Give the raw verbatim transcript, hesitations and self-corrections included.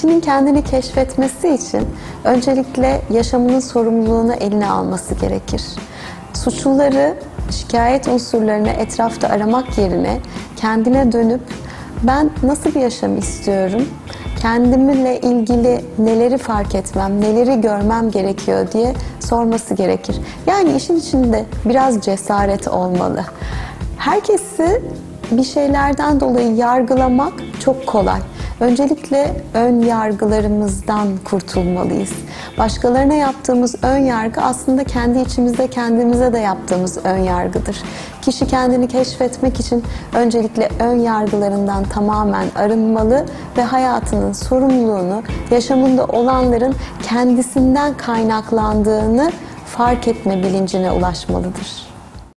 Kişinin kendini keşfetmesi için öncelikle yaşamının sorumluluğunu eline alması gerekir. Suçluları, şikayet unsurlarını etrafta aramak yerine kendine dönüp ben nasıl bir yaşam istiyorum, kendimle ilgili neleri fark etmem, neleri görmem gerekiyor diye sorması gerekir. Yani işin içinde biraz cesaret olmalı. Herkesi bir şeylerden dolayı yargılamak çok kolay. Öncelikle ön yargılarımızdan kurtulmalıyız. Başkalarına yaptığımız ön yargı aslında kendi içimizde kendimize de yaptığımız ön yargıdır. Kişi kendini keşfetmek için öncelikle ön yargılarından tamamen arınmalı ve hayatının sorumluluğunu, yaşamında olanların kendisinden kaynaklandığını fark etme bilincine ulaşmalıdır.